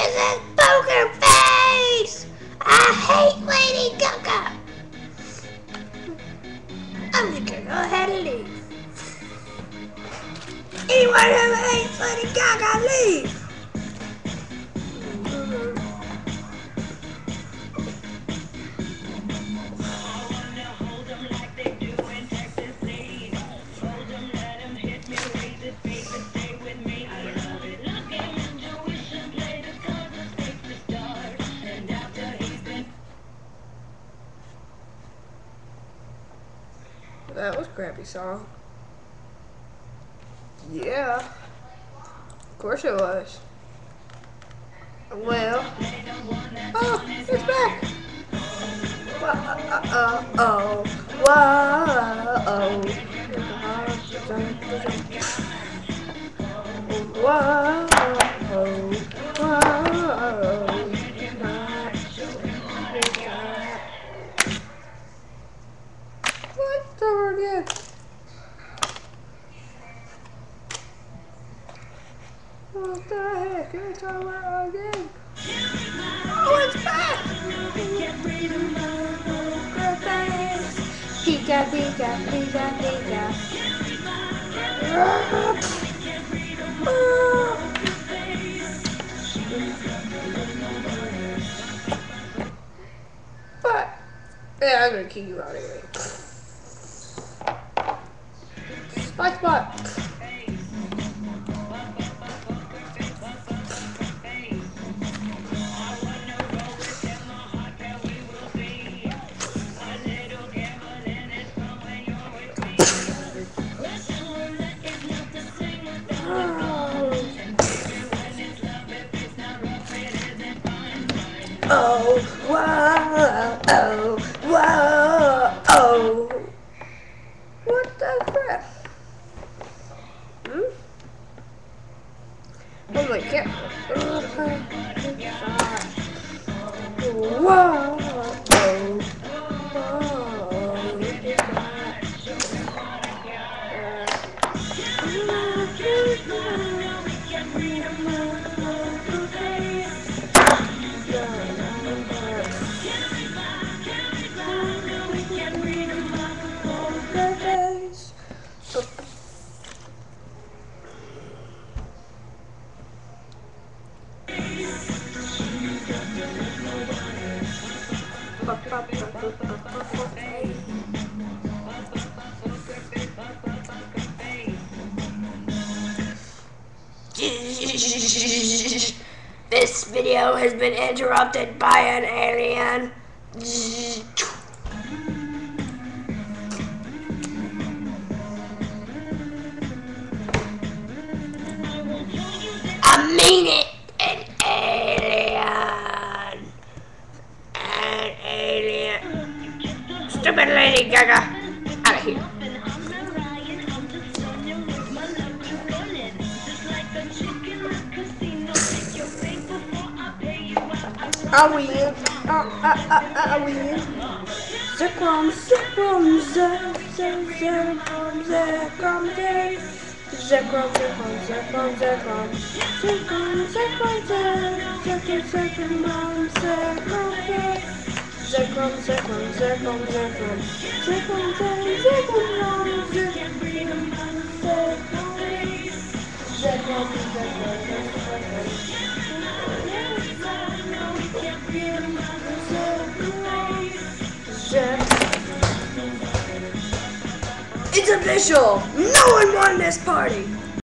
is Poker Face! I hate Lady Gaga! I'm just gonna go ahead and leave. Anyone who hates Lady Gaga, leave! That was a crappy song. Yeah. Of course it was. Well. Oh, it's back. Whoa. Whoa. What? Over again. What the heck? It's over again. Oh, it's back! Pika, pika, pika, pika. But, yeah, I'm gonna kick you out anyway. Spike spot. Oh, whoa, oh, whoa, oh. What the crap? Oh my god. Whoa, oh, This video has been interrupted by an alien. I mean it! An alien! An alien! Stupid Lady Gaga! Out of here! I win. I win. Zekrom, Zekrom, Zekrom, Zekrom, Zekrom, Zekrom, Zekrom, Zekrom, Zekrom, Zekrom, Zekrom, Zekrom, Zekrom, It's official! No one won this party!